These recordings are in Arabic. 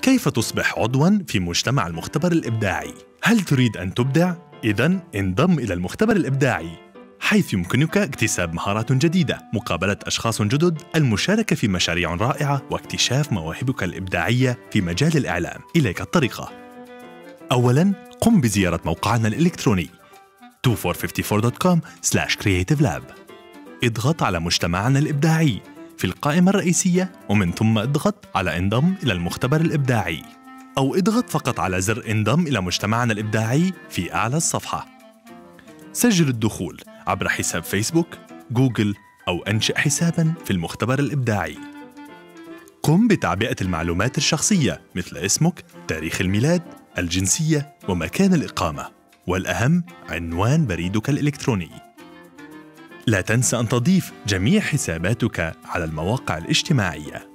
كيف تصبح عضواً في مجتمع المختبر الإبداعي؟ هل تريد أن تبدع؟ إذن انضم إلى المختبر الإبداعي، حيث يمكنك اكتساب مهارات جديدة، مقابلة أشخاص جدد، المشاركة في مشاريع رائعة، واكتشاف مواهبك الإبداعية في مجال الإعلام. إليك الطريقة. أولاً، قم بزيارة موقعنا الإلكتروني 2454.com/creative lab. اضغط على مجتمعنا الإبداعي في القائمة الرئيسية، ومن ثم اضغط على انضم إلى المختبر الإبداعي، أو اضغط فقط على زر انضم إلى مجتمعنا الإبداعي في أعلى الصفحة. سجل الدخول عبر حساب فيسبوك، جوجل، أو أنشئ حساباً في المختبر الإبداعي. قم بتعبئة المعلومات الشخصية مثل اسمك، تاريخ الميلاد، الجنسية، ومكان الإقامة، والأهم عنوان بريدك الإلكتروني. لا تنسى أن تضيف جميع حساباتك على المواقع الاجتماعية.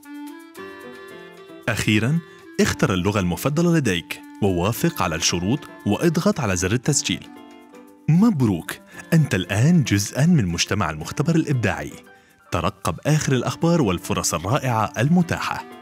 أخيراً، اختر اللغة المفضلة لديك ووافق على الشروط واضغط على زر التسجيل. مبروك، أنت الآن جزءاً من مجتمع المختبر الإبداعي. ترقب آخر الأخبار والفرص الرائعة المتاحة.